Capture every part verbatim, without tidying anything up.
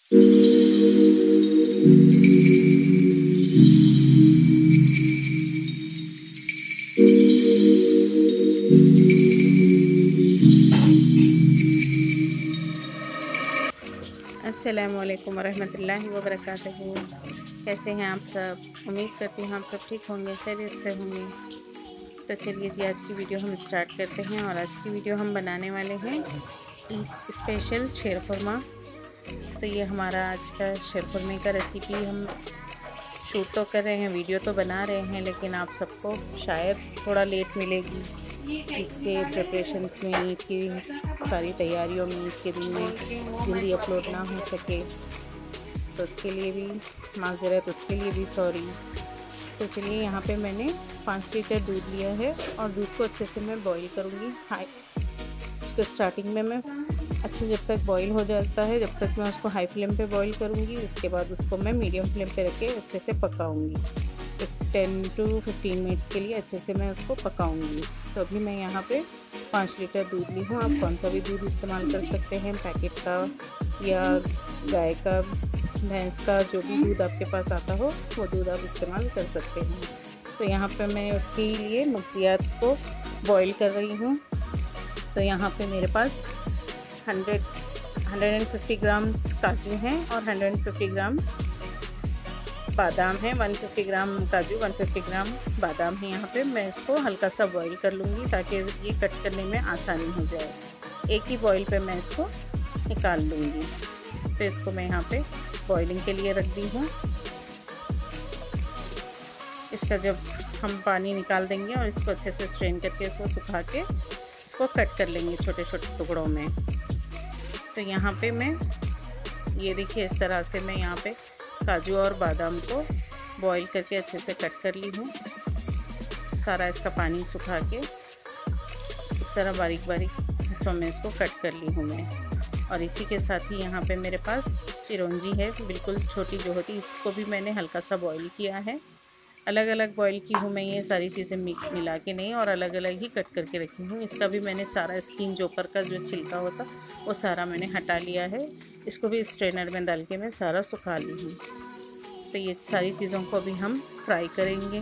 अस्सलामुअलैकुम वरहमतुल्लाहि वबरकातुहू। कैसे हैं आप सब? उम्मीद करती हूँ आप सब ठीक होंगे, खैरियत से होंगे। तो चलिए जी, आज की वीडियो हम स्टार्ट करते हैं। और आज की वीडियो हम बनाने वाले हैं ईद स्पेशल शीरखुरमा। तो ये हमारा आज का शीरखुरमे का रेसिपी हम शूट तो कर रहे हैं, वीडियो तो बना रहे हैं, लेकिन आप सबको शायद थोड़ा लेट मिलेगी। ईद के प्रिपरेशंस में, ईद की सारी तैयारियों में, ईद के दिन में जल्दी अपलोड ना हो सके, तो उसके लिए भी माज़रत, उसके लिए भी सॉरी। तो चलिए, यहाँ पे मैंने पाँच लीटर दूध लिया है और दूध को अच्छे से मैं बॉईल करूँगी। हाई उसको स्टार्टिंग में मैं अच्छे जब तक बॉईल हो जाता है, जब तक मैं उसको हाई फ्लेम पे बॉईल करूँगी। उसके बाद उसको मैं मीडियम फ्लेम पे रख के अच्छे से पकाऊँगी। एक टेन टू फिफ्टीन मिनट्स के लिए अच्छे से मैं उसको पकाऊंगी। तो अभी मैं यहाँ पे पाँच लीटर दूध ली हूँ। आप कौन सा भी दूध इस्तेमाल कर सकते हैं, पैकेट का या गाय का, भैंस का, जो भी दूध आपके पास आता हो वो दूध आप इस्तेमाल कर सकते हैं। तो यहाँ पे मैं उसके लिए मगजियात को बॉईल कर रही हूँ। तो यहाँ पे मेरे पास hundred hundred and fifty grams काजू हैं और हंड्रेड एंड फिफ्टी ग्राम्स बादाम है। एक सौ पचास ग्राम काजू, एक सौ पचास ग्राम बादाम है। यहाँ पे मैं इसको हल्का सा बॉईल कर लूँगी ताकि ये कट करने में आसानी हो जाए। एक ही बॉईल पे मैं इसको निकाल लूँगी। तो इसको मैं यहाँ पे बॉइलिंग के लिए रख दी हूँ। इसका जब हम पानी निकाल देंगे और इसको अच्छे से स्ट्रेन करके इसको सुखा के इसको कट कर लेंगे छोटे छोटे टुकड़ों में। तो यहाँ पे मैं ये देखिए, इस तरह से मैं यहाँ पे काजू और बादाम को बॉईल करके अच्छे से कट कर ली हूँ। सारा इसका पानी सुखा के इस तरह बारीक बारीक हिस्सों में इसको कट कर ली हूँ मैं। और इसी के साथ ही यहाँ पे मेरे पास चिरौंजी है, बिल्कुल छोटी जो होती, इसको भी मैंने हल्का सा बॉईल किया है। अलग अलग बॉईल की हूँ मैं, ये सारी चीज़ें मिला के नहीं, और अलग अलग ही कट करके रखी हूँ। इसका भी मैंने सारा स्किन जो ऊपर का जो छिलका होता वो सारा मैंने हटा लिया है। इसको भी स्ट्रेनर में डाल के मैं सारा सुखा ली हूँ। तो ये सारी चीज़ों को भी हम फ्राई करेंगे।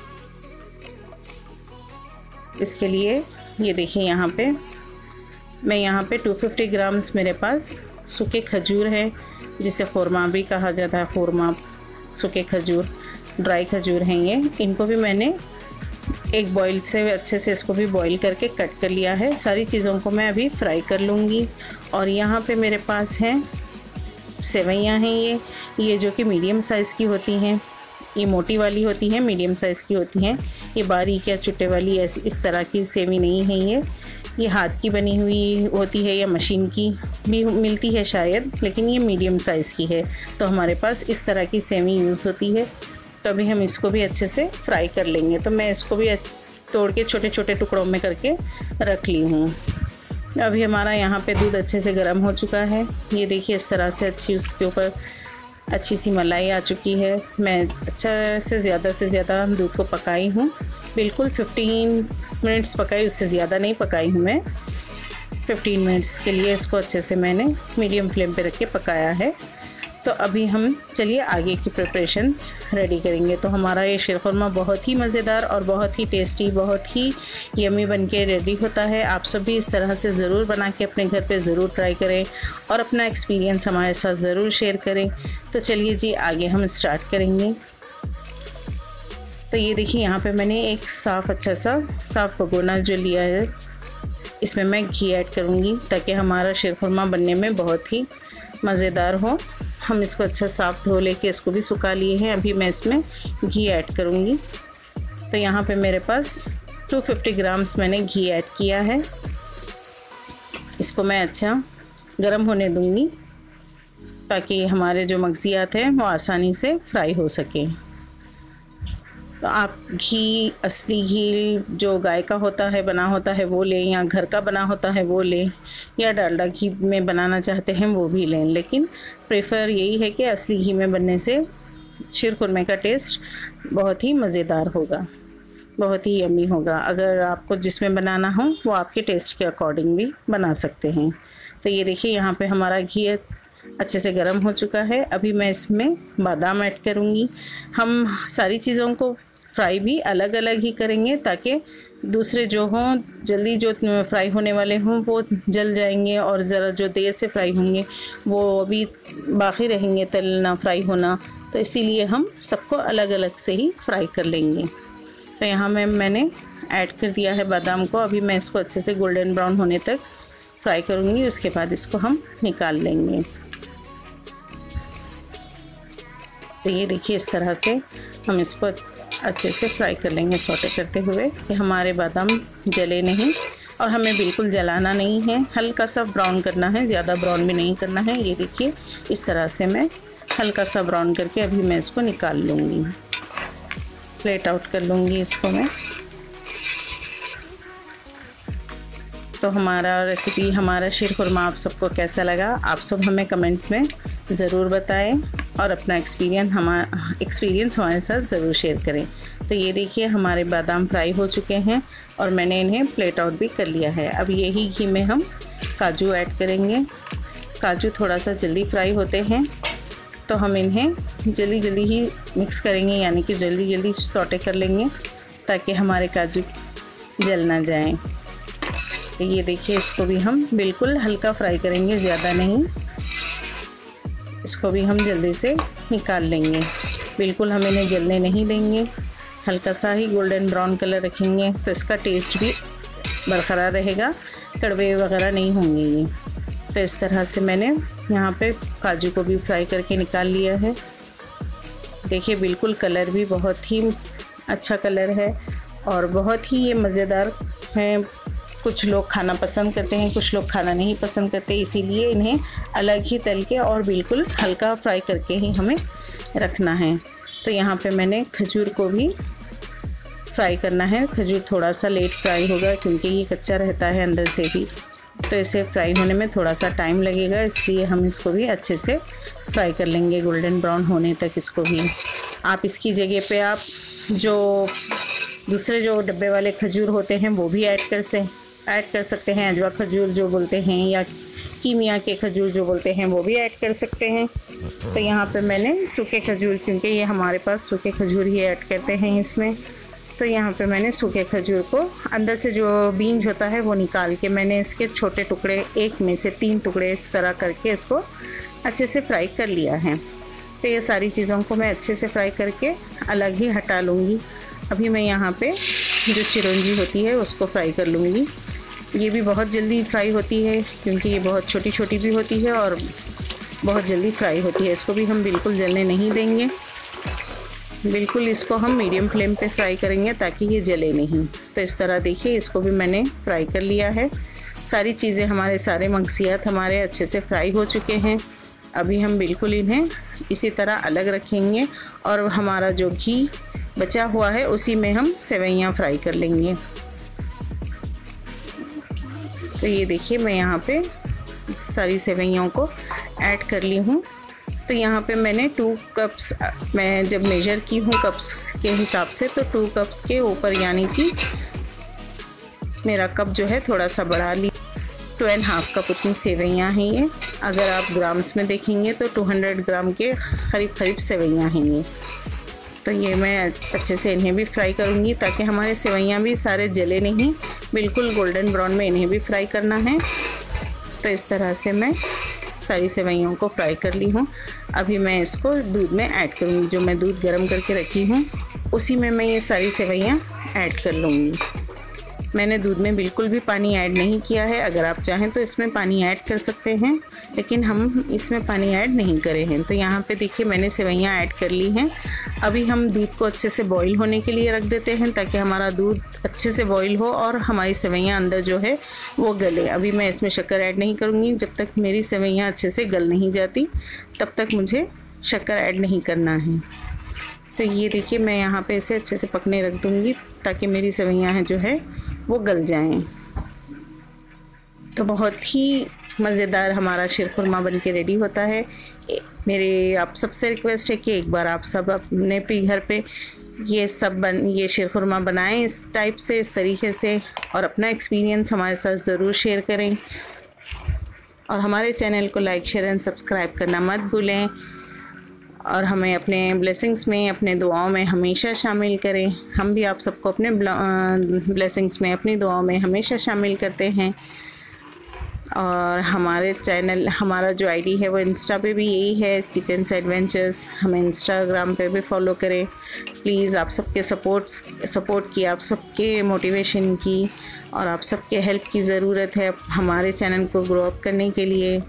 इसके लिए ये देखिए, यहाँ पे मैं यहाँ पे दो सौ पचास ग्राम्स मेरे पास सूखे खजूर है, जिसे खुरमा भी कहा जाता है। खुरमा, सूखे खजूर, ड्राई खजूर हैं ये। इनको भी मैंने एक बॉईल से अच्छे से इसको भी बॉईल करके कट कर लिया है। सारी चीज़ों को मैं अभी फ्राई कर लूँगी। और यहाँ पे मेरे पास हैं सेवइयाँ हैं, ये ये जो कि मीडियम साइज़ की होती हैं। ये मोटी वाली होती हैं, मीडियम साइज़ की होती हैं। ये बारीक या चुटे वाली ऐसी इस तरह की सेवी नहीं है। ये ये हाथ की बनी हुई होती है या मशीन की भी मिलती है शायद, लेकिन ये मीडियम साइज़ की है। तो हमारे पास इस तरह की सेवी यूज़ होती है। तो अभी हम इसको भी अच्छे से फ्राई कर लेंगे। तो मैं इसको भी तोड़ के छोटे छोटे टुकड़ों में करके रख ली हूँ। अभी हमारा यहाँ पे दूध अच्छे से गर्म हो चुका है। ये देखिए, इस तरह से अच्छी उसके ऊपर अच्छी सी मलाई आ चुकी है। मैं अच्छा से ज़्यादा से ज़्यादा दूध को पकाई हूँ, बिल्कुल पंद्रह मिनट्स पकाई, उससे ज़्यादा नहीं पकाई हूँ मैं। पंद्रह मिनट्स के लिए इसको अच्छे से मैंने मीडियम फ्लेम पे रख के पकाया है। तो अभी हम चलिए आगे की प्रिपरेशंस रेडी करेंगे। तो हमारा ये शीरखुरमा बहुत ही मज़ेदार और बहुत ही टेस्टी, बहुत ही यमी बन के रेडी होता है। आप सब भी इस तरह से ज़रूर बना के अपने घर पे ज़रूर ट्राई करें और अपना एक्सपीरियंस हमारे साथ ज़रूर शेयर करें। तो चलिए जी, आगे हम स्टार्ट करेंगे। तो ये देखिए, यहाँ पे मैंने एक साफ़ अच्छा सा साफ़ भगोना जो लिया है, इसमें मैं घी ऐड करूँगी ताकि हमारा शीरखुरमा बनने में बहुत ही मज़ेदार हो। हम इसको अच्छा साफ़ धो लेके इसको भी सुखा लिए हैं। अभी मैं इसमें घी ऐड करूँगी। तो यहाँ पे मेरे पास दो सौ पचास ग्राम्स मैंने घी ऐड किया है। इसको मैं अच्छा गरम होने दूँगी ताकि हमारे जो मगजियात हैं वो आसानी से फ्राई हो सके। तो आप घी, असली घी जो गाय का होता है, बना होता है, वो लें, या घर का बना होता है वो लें, या डालडा घी में बनाना चाहते हैं वो भी लें। लेकिन प्रेफर यही है कि असली घी में बनने से शीरखुरमे का टेस्ट बहुत ही मज़ेदार होगा, बहुत ही यमी होगा। अगर आपको जिसमें बनाना हो वो आपके टेस्ट के अकॉर्डिंग भी बना सकते हैं। तो ये देखिए, यहाँ पे हमारा घी अच्छे से गर्म हो चुका है। अभी मैं इसमें बादाम ऐड करूँगी। हम सारी चीज़ों को फ्राई भी अलग अलग ही करेंगे ताकि दूसरे जो हों जल्दी जो फ्राई होने वाले हों वो जल जाएंगे और ज़रा जो देर से फ्राई होंगे वो अभी बाकी रहेंगे तलना फ्राई होना, तो इसीलिए हम सबको अलग अलग से ही फ्राई कर लेंगे। तो यहाँ मैं मैंने ऐड कर दिया है बादाम को। अभी मैं इसको अच्छे से गोल्डन ब्राउन होने तक फ्राई करूँगी, उसके बाद इसको हम निकाल लेंगे। तो ये देखिए इस तरह से हम इसको अच्छे से फ्राई कर लेंगे सौटे करते हुए कि हमारे बादाम जले नहीं, और हमें बिल्कुल जलाना नहीं है, हल्का सा ब्राउन करना है, ज़्यादा ब्राउन भी नहीं करना है। ये देखिए इस तरह से मैं हल्का सा ब्राउन करके अभी मैं इसको निकाल लूँगी, प्लेट आउट कर लूँगी इसको मैं। तो हमारा रेसिपी, हमारा शीर खुरमा आप सबको कैसा लगा, आप सब हमें कमेंट्स में ज़रूर बताएं और अपना एक्सपीरियंस हमारा एक्सपीरियंस हमारे साथ ज़रूर शेयर करें। तो ये देखिए हमारे बादाम फ्राई हो चुके हैं और मैंने इन्हें प्लेट आउट भी कर लिया है। अब यही घी में हम काजू ऐड करेंगे। काजू थोड़ा सा जल्दी फ्राई होते हैं तो हम इन्हें जल्दी जल्दी ही मिक्स करेंगे, यानी कि जल्दी जल्दी सौटे कर लेंगे ताकि हमारे काजू जल ना जाएँ। तो ये देखिए इसको भी हम बिल्कुल हल्का फ्राई करेंगे, ज़्यादा नहीं। इसको भी हम जल्दी से निकाल लेंगे, बिल्कुल हम इन्हें जलने नहीं देंगे, हल्का सा ही गोल्डन ब्राउन कलर रखेंगे तो इसका टेस्ट भी बरकरार रहेगा, कड़वे वगैरह नहीं होंगे ये। तो इस तरह से मैंने यहाँ पे काजू को भी फ्राई करके निकाल लिया है। देखिए बिल्कुल कलर भी बहुत ही अच्छा कलर है और बहुत ही ये मज़ेदार है। कुछ लोग खाना पसंद करते हैं, कुछ लोग खाना नहीं पसंद करते, इसीलिए इन्हें अलग ही तल के और बिल्कुल हल्का फ्राई करके ही हमें रखना है। तो यहाँ पे मैंने खजूर को भी फ्राई करना है। खजूर थोड़ा सा लेट फ्राई होगा क्योंकि ये कच्चा रहता है अंदर से भी, तो इसे फ्राई होने में थोड़ा सा टाइम लगेगा, इसलिए हम इसको भी अच्छे से फ्राई कर लेंगे गोल्डन ब्राउन होने तक इसको भी। आप इसकी जगह पे आप जो दूसरे जो डब्बे वाले खजूर होते हैं वो भी ऐड कर से ऐड कर सकते हैं। अजवा खजूर जो बोलते हैं या कीमिया के खजूर जो बोलते हैं वो भी ऐड कर सकते हैं। तो यहाँ पे मैंने सूखे खजूर, क्योंकि ये हमारे पास सूखे खजूर ही ऐड करते हैं इसमें, तो यहाँ पे मैंने सूखे खजूर को अंदर से जो बीज होता है वो निकाल के मैंने इसके छोटे टुकड़े, एक में से तीन टुकड़े इस तरह करके इसको अच्छे से फ्राई कर लिया है। तो ये सारी चीज़ों को मैं अच्छे से फ्राई करके अलग ही हटा लूँगी। अभी मैं यहाँ पे जो चिरौंजी होती है उसको फ्राई कर लूँगी। ये भी बहुत जल्दी फ्राई होती है क्योंकि ये बहुत छोटी छोटी भी होती है और बहुत जल्दी फ्राई होती है। इसको भी हम बिल्कुल जलने नहीं देंगे, बिल्कुल इसको हम मीडियम फ्लेम पे फ्राई करेंगे ताकि ये जले नहीं। तो इस तरह देखिए इसको भी मैंने फ्राई कर लिया है। सारी चीज़ें हमारे, सारे मंगसियात हमारे अच्छे से फ्राई हो चुके हैं। अभी हम बिल्कुल इन्हें इसी तरह अलग रखेंगे और हमारा जो घी बचा हुआ है उसी में हम सेवइयाँ फ्राई कर लेंगे। तो ये देखिए मैं यहाँ पे सारी सेवइयों को ऐड कर ली हूँ। तो यहाँ पे मैंने टू कप्स, मैं जब मेजर की हूँ कप्स के हिसाब से, तो टू कप्स के ऊपर यानी कि मेरा कप जो है थोड़ा सा बढ़ा ली, टू एंड हाफ कप उतनी सेवइयाँ हैं ये। अगर आप ग्राम्स में देखेंगे तो टू हंड्रेड ग्राम के करीब करीब सेवइयाँ हैं ये। तो ये मैं अच्छे से इन्हें भी फ्राई करूँगी ताकि हमारे सेवइयाँ भी सारे जले नहीं, बिल्कुल गोल्डन ब्राउन में इन्हें भी फ्राई करना है। तो इस तरह से मैं सारी सेवइयों को फ्राई कर ली हूँ। अभी मैं इसको दूध में ऐड करूँगी, जो मैं दूध गर्म करके रखी हूँ उसी में मैं ये सारी सेवइयाँ ऐड कर लूँगी। मैंने दूध में बिल्कुल भी पानी ऐड नहीं किया है, अगर आप चाहें तो इसमें पानी ऐड कर सकते हैं, लेकिन हम इसमें पानी ऐड नहीं करे हैं। तो यहाँ पे देखिए मैंने सेवइयाँ ऐड कर ली हैं। अभी हम दूध को अच्छे से बॉईल होने के लिए रख देते हैं ताकि हमारा दूध अच्छे से बॉईल हो और हमारी सेवइयाँ अंदर जो है वो गले। अभी मैं इसमें शक्कर ऐड नहीं करूँगी, जब तक मेरी सेवइयाँ अच्छे से गल नहीं जाती तब तक मुझे शक्कर ऐड नहीं करना है। तो ये देखिए मैं यहाँ पे इसे अच्छे से पकने रख दूँगी ताकि मेरी सेवइयाँ हैं जो है वो गल जाएं। तो बहुत ही मज़ेदार हमारा शीर खुरमा बन के रेडी होता है। मेरे आप सबसे रिक्वेस्ट है कि एक बार आप सब अपने भी घर पे ये सब बन ये शीर खुरमा बनाएं इस टाइप से, इस तरीके से, और अपना एक्सपीरियंस हमारे साथ ज़रूर शेयर करें। और हमारे चैनल को लाइक शेयर एंड सब्सक्राइब करना मत भूलें और हमें अपने ब्लेसिंग्स में, अपने दुआओं में हमेशा शामिल करें। हम भी आप सबको अपने ब्लेसिंग्स में, अपनी दुआओं में हमेशा शामिल करते हैं। और हमारे चैनल, हमारा जो आईडी है वो इंस्टा पे भी यही है, किचन्स एडवेंचर्स। हमें इंस्टाग्राम पे भी फॉलो करें प्लीज़। आप सबके सपोर्ट सपोर्ट की, आप सबके मोटिवेशन की और आप सबके हेल्प की ज़रूरत है हमारे चैनल को ग्रो अप करने के लिए।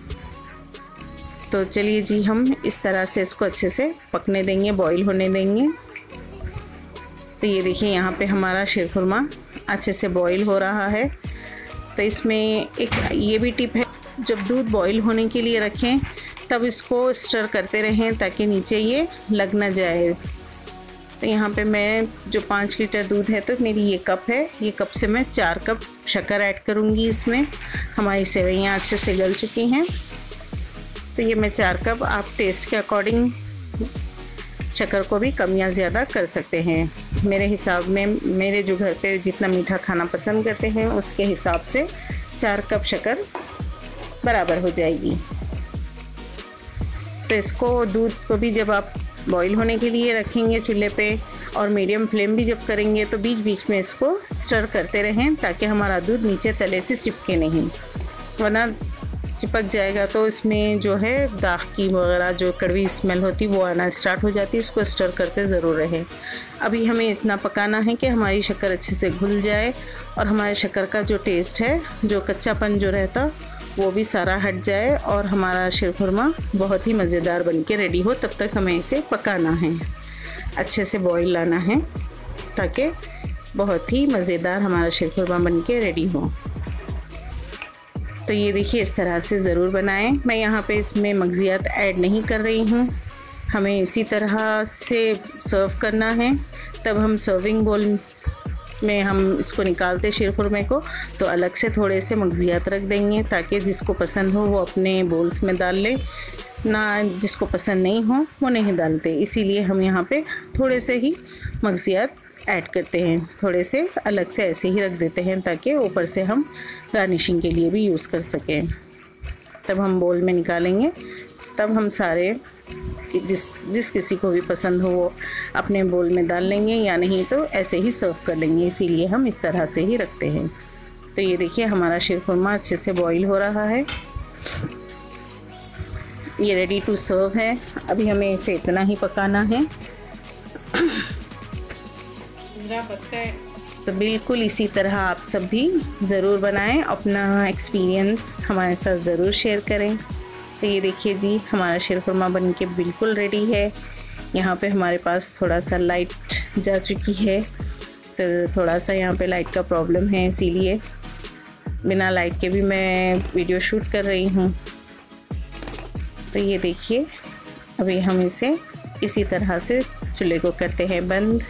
तो चलिए जी, हम इस तरह से इसको अच्छे से पकने देंगे, बॉईल होने देंगे। तो ये देखिए यहाँ पे हमारा शीरखुरमा अच्छे से बॉईल हो रहा है। तो इसमें एक ये भी टिप है, जब दूध बॉईल होने के लिए रखें तब इसको स्टर करते रहें ताकि नीचे ये लग ना जाए। तो यहाँ पे मैं जो पाँच लीटर दूध है, तो मेरी ये कप है, ये कप से मैं चार कप शक्कर ऐड करूँगी इसमें। हमारी सेवइयाँ अच्छे से गल चुकी हैं, तो ये मैं चार कप, आप टेस्ट के अकॉर्डिंग शक्कर को भी कम या ज़्यादा कर सकते हैं। मेरे हिसाब में, मेरे जो घर पे जितना मीठा खाना पसंद करते हैं उसके हिसाब से चार कप शक्कर बराबर हो जाएगी। तो इसको, दूध को भी जब आप बॉईल होने के लिए रखेंगे चूल्हे पे और मीडियम फ्लेम भी जब करेंगे, तो बीच बीच में इसको स्टर करते रहें ताकि हमारा दूध नीचे तले से चिपके नहीं, वरना चिपक जाएगा तो इसमें जो है दाग की वगैरह जो कड़वी स्मेल होती वो आना स्टार्ट हो जाती है। इसको स्टर करते ज़रूर रहे। अभी हमें इतना पकाना है कि हमारी शक्कर अच्छे से घुल जाए और हमारे शक्कर का जो टेस्ट है, जो कच्चापन जो रहता, वो भी सारा हट जाए और हमारा शीरखुरमा बहुत ही मज़ेदार बन के रेडी हो। तब तक हमें इसे पकाना है, अच्छे से बॉईल लाना है ताकि बहुत ही मज़ेदार हमारा शीरखुरमा बन के रेडी हो। तो ये देखिए, इस तरह से ज़रूर बनाएं। मैं यहाँ पे इसमें मगज़ियात ऐड नहीं कर रही हूँ, हमें इसी तरह से सर्व करना है। तब हम सर्विंग बोल में हम इसको निकालते शीरखुरमे को, तो अलग से थोड़े से मगज़ियात रख देंगे ताकि जिसको पसंद हो वो अपने बोल्स में डाल ले, ना जिसको पसंद नहीं हो वो नहीं डालते। इसीलिए हम यहाँ पे थोड़े से ही मगज़ियात ऐड करते हैं, थोड़े से अलग से ऐसे ही रख देते हैं ताकि ऊपर से हम गार्निशिंग के लिए भी यूज़ कर सकें। तब हम बोल में निकालेंगे, तब हम सारे जिस जिस किसी को भी पसंद हो वो अपने बोल में डाल लेंगे, या नहीं तो ऐसे ही सर्व कर लेंगे। इसीलिए हम इस तरह से ही रखते हैं। तो ये देखिए, हमारा शीरखुरमा अच्छे से बॉईल हो रहा है, ये रेडी टू सर्व है। अभी हमें इसे इतना ही पकाना है। तो बिल्कुल इसी तरह आप सब भी ज़रूर बनाएं, अपना एक्सपीरियंस हमारे साथ ज़रूर शेयर करें। तो ये देखिए जी, हमारा शीरखुरमा बन के बिल्कुल रेडी है। यहाँ पे हमारे पास थोड़ा सा लाइट जा चुकी है, तो थोड़ा सा यहाँ पे लाइट का प्रॉब्लम है, इसीलिए बिना लाइट के भी मैं वीडियो शूट कर रही हूँ। तो ये देखिए, अभी हम इसे इसी तरह से चूल्हे को करते हैं बंद।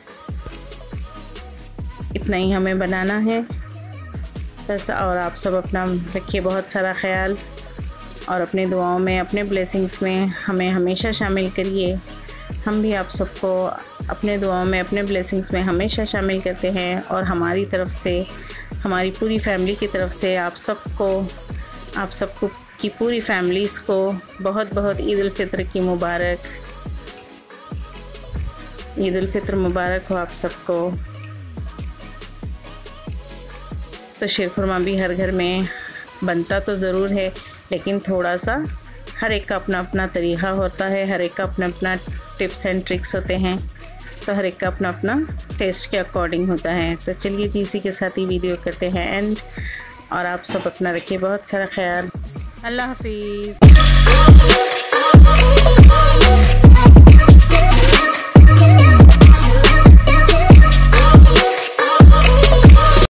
इतना ही हमें बनाना है बस। और आप सब अपना रखिए बहुत सारा ख्याल और अपने दुआओं में, अपने ब्लेसिंग्स में हमें हमेशा शामिल करिए। हम भी आप सबको अपने दुआओं में, अपने ब्लेसिंग्स में हमेशा शामिल करते हैं। और हमारी तरफ से, हमारी पूरी फैमिली की तरफ से आप सबको, आप सबको की पूरी फैमिलीज़ को बहुत बहुत ईद उल फित्र की मुबारक, ईद उल फित्र मुबारक हो आप सबको। तो शीरखुरमा भी हर घर में बनता तो ज़रूर है, लेकिन थोड़ा सा हर एक का अपना अपना तरीक़ा होता है, हर एक का अपना अपना टिप्स एंड ट्रिक्स होते हैं, तो हर एक का अपना अपना टेस्ट के अकॉर्डिंग होता है। तो चलिए जी, इसी के साथ ही वीडियो करते हैं एंड। और आप सब अपना रखिए बहुत सारा ख्याल। अल्लाह हाफिज़।